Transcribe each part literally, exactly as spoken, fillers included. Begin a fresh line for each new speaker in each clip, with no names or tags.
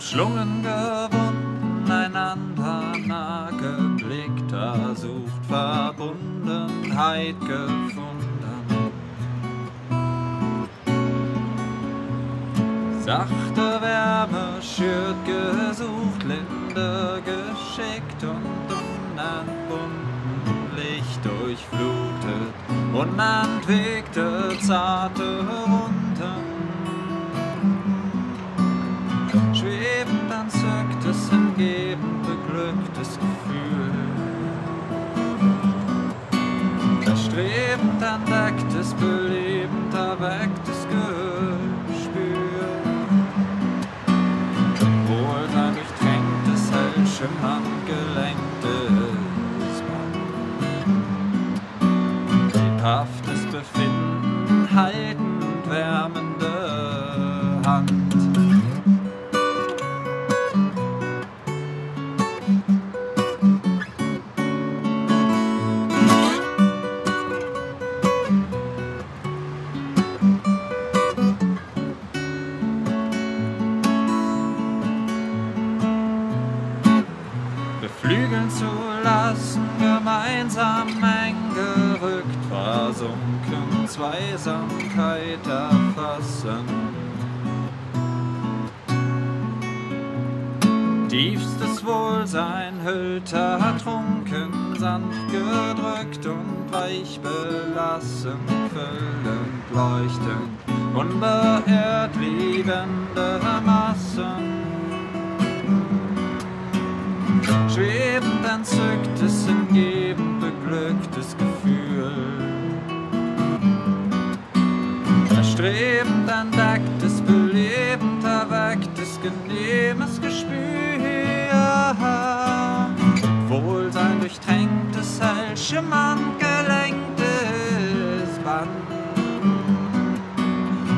Umschlungen gewunden, einander nah geblickt, da sucht Verbundenheit gefunden. Sachte Wärme schürt gesucht, Linde geschickt und unentbunden, Licht durchflutet, unentwegte, zarte Runden. Schwebend entzücktes, hingebend beglücktes Gefühl. Erstrebend entdecktes, belebend erwecktes Gespür. Wohlsein durchtränktes, hell schimmernd gelenktes Band. Lebhaftes Befinden, haltend wärmende Hand. Beflügeln zu lassen, gemeinsam eng gerückt, versunken, Zweisamkeit erfassen. Tiefstes Wohlsein hüllt ertrunken, sanft gedrückt und weich belassen, füllend, leuchtend, unbeirrt liebende Massen. Schwebend entzücktes, hingebend beglücktes Gefühl. Erstrebend entdecktes, belebend erwecktes, genehmes Gespür. Wohlsein durchtränktes, hell schimmernd gelenktes Band.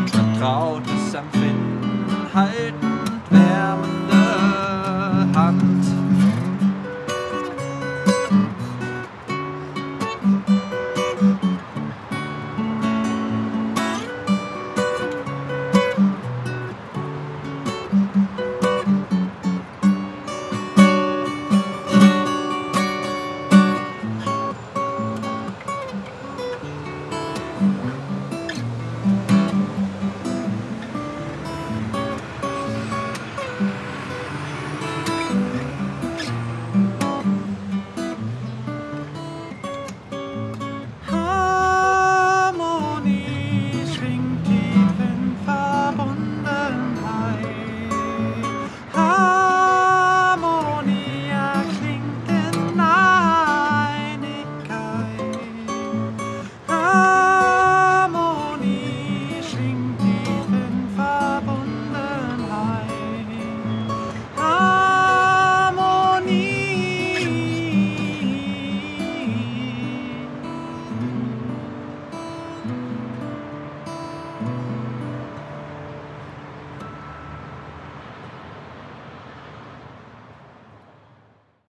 Vertrautes Empfinden, haltend wärmende Hand.